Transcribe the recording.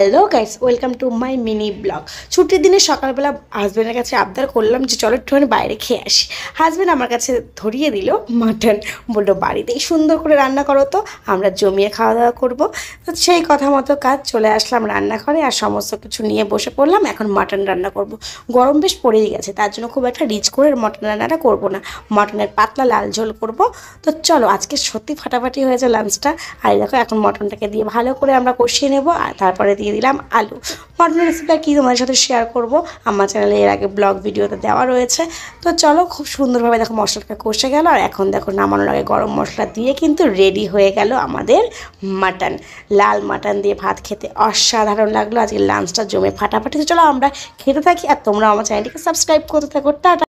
Hello guys, welcome to my mini blog. ছুটির দিনে সকালবেলা হাজব্যান্ডের কাছে আবদার করলাম যে চলো একটুখানি বাইরে খেয়ে আসি। হাজব্যান্ড আমার কাছে ধরিয়ে দিল মাটন, বললো বাড়িতেই সুন্দর করে রান্না করো, তো আমরা জমিয়ে খাওয়া দাওয়া করবো। তো সেই কথা মতো কাজ চলে আসলাম রান্নাঘরে, আর সমস্ত কিছু নিয়ে বসে পড়লাম। এখন মাটন রান্না করব। গরম বেশ পড়েই গেছে, তার জন্য খুব একটা রিচ করে মাটন রান্নাটা করবো না, মাটনের পাতলা লাল ঝোল করব। তো চলো, আজকে সত্যি ফাটাফাটি হয়েছে লাঞ্চটা। আর দেখো, এখন মটনটাকে দিয়ে ভালো করে আমরা কষিয়ে নেব, আর তারপরে দিয়ে দিলাম আলু। মটনের রেসিপিটা কি তোমাদের সাথে শেয়ার করব, আমার চ্যানেলে এর আগে ব্লগ ভিডিওতে দেওয়া রয়েছে। তো চলো, খুব সুন্দরভাবে দেখো মশলাটা কষে গেল, আর এখন দেখো নামানোর আগে গরম মশলা দিয়ে কিন্তু রেডি হয়ে গেল আমাদের মাটন। লাল মাটন দিয়ে ভাত খেতে অসাধারণ লাগলো। আজকে লাঞ্চটা জমে ফাটাফাটি। তো চলো আমরা খেতে থাকি, আর তোমরা আমার চ্যানেলটিকে সাবস্ক্রাইব করতে থাকো। টাটা।